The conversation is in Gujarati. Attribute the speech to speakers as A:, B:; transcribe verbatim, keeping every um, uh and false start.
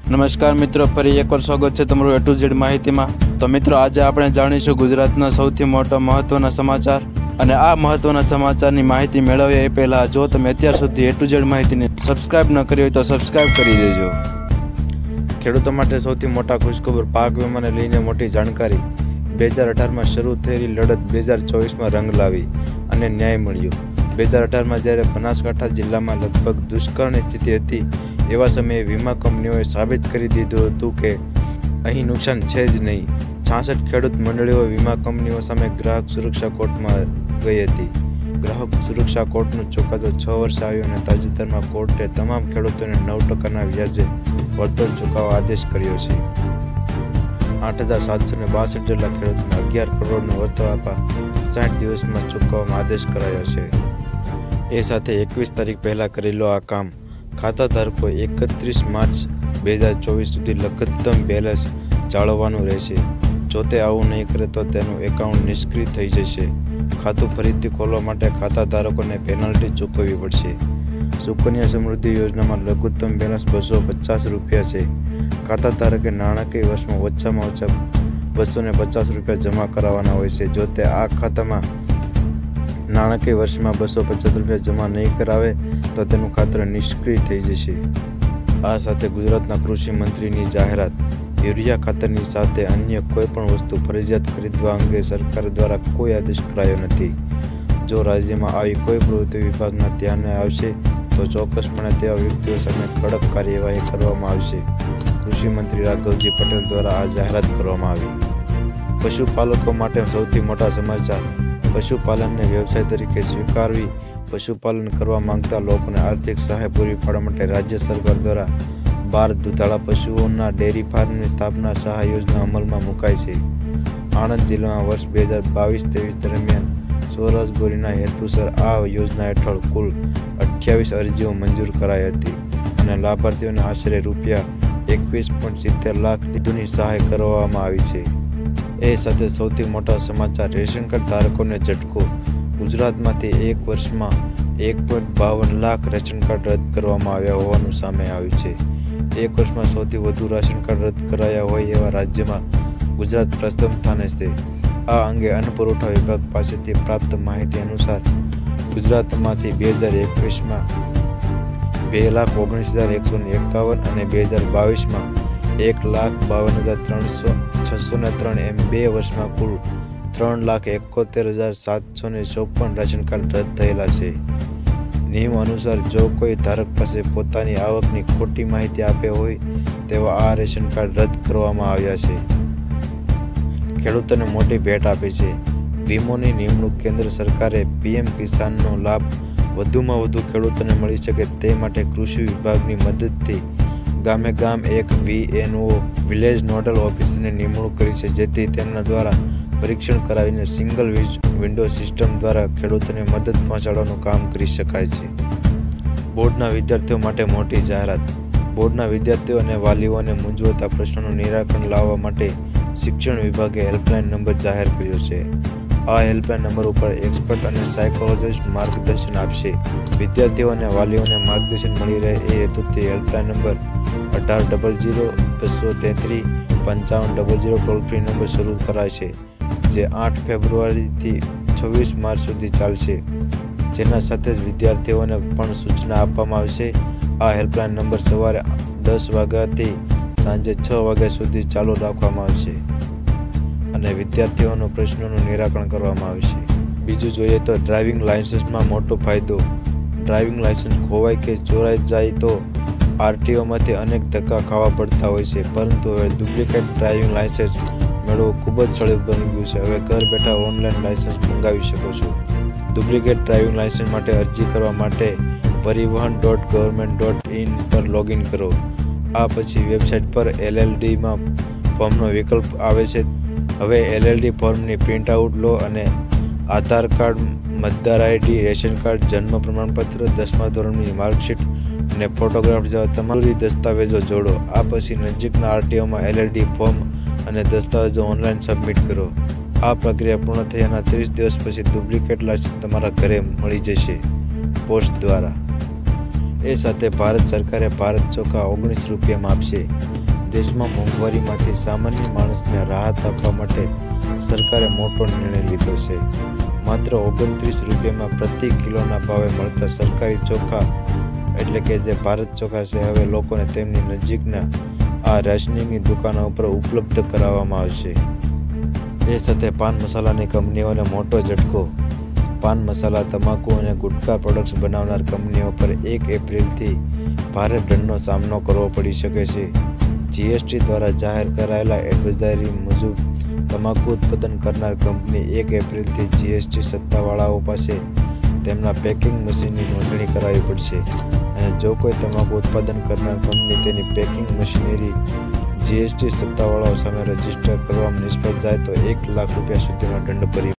A: નમસ્કાર મિત્રો, ફરી એકવાર સ્વાગત છે તમારું એ ટુ ઝેડ માહિતીમાં। તો મિત્રો, આજે આપણે જાણીશું ગુજરાતના સૌથી મોટા મહત્વના સમાચાર। અને આ મહત્વના સમાચારની માહિતી મેળવીએ એ પહેલાં જો તમે અત્યાર સુધી એ ટુ ઝેડ માહિતીને સબસ્ક્રાઇબ ન કરી હોય તો સબસ્ક્રાઇબ કરી દેજો। ખેડૂતો માટે સૌથી મોટા ખુશખબર, પાક વીમાને લઈને મોટી જાણકારી। બે હજાર અઢારમાં શરૂ થયેલી લડત બે હજાર ચોવીસમાં રંગ લાવી અને ન્યાય મળ્યો। બે હજાર અઢારમાં જ્યારે બનાસકાંઠા જિલ્લામાં લગભગ દુષ્કાળની સ્થિતિ હતી, એવા સમયે વીમા કંપનીઓએ સાબિત કરી દીધું હતું કે અહીં નુકસાન છે જ નહીં। છાસઠ ખેડૂત મંડળીઓ વીમા કંપનીઓ સામે ગ્રાહક સુરક્ષા કોર્ટમાં ગઈ હતી। ગ્રાહક સુરક્ષા કોર્ટનો ચુકાદો છ વર્ષ આવ્યો અને તાજેતરમાં કોર્ટે તમામ ખેડૂતોને નવ ટકાના વ્યાજે વળતર ચૂકવવા આદેશ કર્યો છે। આઠ હજાર સાતસો ને બાસઠ જેટલા ખેડૂતોને અગિયાર કરોડનું વળતર આપવા સાઠ દિવસમાં ચૂકવવામાં આદેશ કરાયો છે। એ સાથે એકવીસ તારીખ પહેલાં કરેલો આ કામ ખાતા ધારકો એકત્રીસ માર્ચ બે હજાર ચોવીસ સુધી લઘુત્તમ બેલેન્સ જાળવવાનું રહેશે। જો તે આવું નહીં કરે તો તેનું એકાઉન્ટ નિષ્ક્રિય થઈ જશે। ખાતું ફરીથી ખોલવા માટે ખાતા ધારકોને પેનલ્ટી ચૂકવવી પડશે। સુકન્યા સમૃદ્ધિ યોજનામાં લઘુત્તમ બેલેન્સ બસો પચાસ રૂપિયા છે। ખાતા ધારકે નાણાકીય વર્ષમાં ઓછામાં ઓછા બસો ને પચાસ રૂપિયા જમા કરાવવાના હોય છે। જો તે આ ખાતામાં નાણાકીય વર્ષમાં બસો પચાસ રૂપિયા જમા નહીં કરાવે તો તેનું ખાતું નિષ્ક્રિય થઈ જશે। આ સાથે ગુજરાતના કૃષિ મંત્રીની જાહેરાત, યુરિયા ખાતરની સાથે અન્ય કોઈ પણ વસ્તુ ફરજિયાત ખરીદવા અંગે સરકાર દ્વારા કોઈ આદેશ કરાયો નથી। જો રાજ્યમાં આવી કોઈ પ્રવૃત્તિ વિભાગના ધ્યાને આવશે તો ચોક્કસપણે તેવા વ્યક્તિઓ સામે કડક કાર્યવાહી કરવામાં આવશે। કૃષિ મંત્રી રાઘવજી પટેલ દ્વારા આ જાહેરાત કરવામાં આવી। પશુપાલકો માટે સૌથી મોટા સમાચાર, પશુપાલનને વ્યવસાય તરીકે સ્વીકારવી, પશુપાલન કરવા માંગતા લોકોને આર્થિક સહાય પૂરી પાડવા માટે રાજ્ય સરકાર દ્વારા બાર દુધાળા પશુઓના ડેરી ફાર્મની સ્થાપના સહાય યોજના અમલમાં મુકાઈ છે। આણંદ જિલ્લામાં વર્ષ બે હજાર બાવીસ ત્રેવીસ દરમિયાન સ્વરોજગારીના હેતુસર આ યોજના હેઠળ કુલ અઠ્યાવીસ અરજીઓ મંજૂર કરાઈ હતી અને લાભાર્થીઓને આશરે રૂપિયા એકવીસ પોઈન્ટ સિત્તેર લાખ સુધીની સહાય કરવામાં આવી છે। એ સાથે સૌથી મોટા સમાચાર, રેશન કાર્ડ ધારકોને ઝટકો। ગુજરાતમાંથી એક વર્ષમાં એક પોઈન્ટ બાવન લાખ રેશન કાર્ડ રદ કરવામાં આવ્યા હોવાનું સામે આવ્યું છે। એક વર્ષમાં સૌથી વધુ રેશન કાર્ડ રદ કરાયા હોય એવા રાજ્યમાં ગુજરાત પ્રથમ સ્થાને છે। આ અંગે અન્ન પુરવઠા વિભાગ પાસેથી પ્રાપ્ત માહિતી અનુસાર ગુજરાતમાંથી બે હજાર એકવીસમાં બે લાખ ઓગણીસ હજાર એકસો ને એકાવન અને બે હજાર બાવીસમાં એક લાખ બાવન હજાર ત્રણસો છસો ને ત્રણ એમ બે વર્ષમાં કુલ ત્રણ લાખ એકોતેર હજાર સાતસો ને ચોપન રેશન કાર્ડ રદ થયેલા છે। નિયમ અનુસાર જો કોઈ ધારક પાસે પોતાની આવકની ખોટી માહિતી આપે હોય તેવા આ રેશન કાર્ડ રદ કરવામાં આવ્યા છે। ખેડૂતોને મોટી ભેટ આપી છે, વીમોની નિમણૂક। કેન્દ્ર સરકારે પીએમ કિસાનનો લાભ વધુમાં વધુ ખેડૂતોને મળી શકે તે માટે કૃષિ વિભાગની મદદથી ગામે ગામ એક વીએનઓ વિલેજ નોડલ ઓફિસરની નિમણૂક કરી છે, જેથી તેમના દ્વારા પરીક્ષણ કરાવીને સિંગલ વિન્ડો સિસ્ટમ દ્વારા ખેડૂતોને મદદ પહોંચાડવાનું કામ કરી શકાય છે। બોર્ડના વિદ્યાર્થીઓ માટે મોટી જાહેરાત, બોર્ડના વિદ્યાર્થીઓ અને વાલીઓને મૂંઝવતા પ્રશ્નોનું નિરાકરણ લાવવા માટે શિક્ષણ વિભાગે હેલ્પલાઇન નંબર જાહેર કર્યો છે। આ હેલ્પલાઇન નંબર ઉપર એક્સપર્ટ અને સાયકોલોજીસ્ટ માર્ગદર્શન આપશે। વિદ્યાર્થીઓ અને વાલીઓને માર્ગદર્શન મળી રહે એ હેતુથી હેલ્પલાઇન નંબર અઢાર ડબલ જીરો બસો તેત્રીસ પંચાવન double zero toll free number શરૂ કરાય છે, જે આઠ ફેબ્રુઆરીથી છવ્વીસ માર્ચ સુધી ચાલશે। જેના સાથે જ વિદ્યાર્થીઓને પણ સૂચના આપવામાં આવશે। આ હેલ્પલાઇન નંબર સવારે દસ વાગ્યાથી સાંજે છ વાગ્યા સુધી ચાલુ રાખવામાં આવશે અને વિદ્યાર્થીઓના પ્રશ્નોનું નિરાકરણ કરવામાં આવશે। બીજું જોઈએ તો ડ્રાઇવિંગ લાયસન્સમાં મોટો ફાયદો। ડ્રાઇવિંગ લાયસન્સ ખોવાય કે ચોરાઈ જાય તો આરટીઓમાંથી અનેક ધક્કા ખાવા પડતા હોય છે, પરંતુ હવે ડુપ્લિકેટ ડ્રાઇવિંગ લાયસન્સ મેળવવું ખૂબ જ સરળ બની ગયું છે। હવે ઘર બેઠા ઓનલાઈન લાયસન્સ મંગાવી શકો છો। ડુપ્લિકેટ ડ્રાઇવિંગ લાયસન્સ માટે અરજી કરવા માટે Parivahan dot government dot in પર લોગિન કરો। આ પછી વેબસાઇટ પર એલએલડીમાં ફોર્મનો વિકલ્પ આવે છે। હવે એલએલડી ફોર્મની પ્રિન્ટ આઉટ લો અને આધાર કાર્ડ, મતદાર આઈડી, રેશન કાર્ડ, જન્મ પ્રમાણપત્ર, દસમા ધોરણની માર્કશીટ અને ફોટોગ્રાફ જેવા તમામ દસ્તાવેજો જોડો। આ પછી નજીકના આરટીઓમાં એલએલડી ફોર્મ અને દસ્તાવેજો ઓનલાઈન સબમિટ કરો। આ પ્રક્રિયા પૂર્ણ થયાના ત્રીસ દિવસ પછી ડુપ્લિકેટ લાયસન્સ તમારા ઘરે મળી જશે પોસ્ટ દ્વારા। એ સાથે ભારત સરકારે ભારત ચોખા ઓગણીસ રૂપિયામાં આપશે।
B: દેશમાં મોંઘવારીમાંથી સામાન્ય માણસને રાહત આપવા માટે સરકારે મોટો નિર્ણય લીધો છે. માત્ર ઓગણત્રીસ રૂપિયામાં પ્રતિ કિલોના ભાવે મળતા સરકારી ચોખા એટલે કે જે ભારત ચોખા છે હવે લોકોને તેમની નજીકના આ રાશનિંગની દુકાનો ઉપર ઉપલબ્ધ કરાવવામાં આવશે. એ સાથે પાન મસાલાની કંપનીઓને મોટો ઝટકો. પાન મસાલા, તમાકુ અને ગુટખા પ્રોડક્ટ્સ બનાવનાર કંપનીઓ પર એક એપ્રિલથી ભારે દંડનો સામનો કરવો પડી શકે છે. જીએસટી દ્વારા જાહેર કરાયેલા એડવાઇઝરી મુજબ તમાકુ ઉત્પાદન કરનાર કંપની એક એપ્રિલથી જીએસટી સત્તાવાળાઓ પાસે તેમના પેકિંગ મશીનની નોંધણી કરાવવી પડશે અને જો કોઈ તમાકુ ઉત્પાદન કરનાર કંપની તેની પેકિંગ મશીનરી જીએસટી સત્તાવાળાઓ સામે રજીસ્ટર કરવામાં નિષ્ફળ જાય તો એક લાખ રૂપિયા સુધીનો દંડ ભરી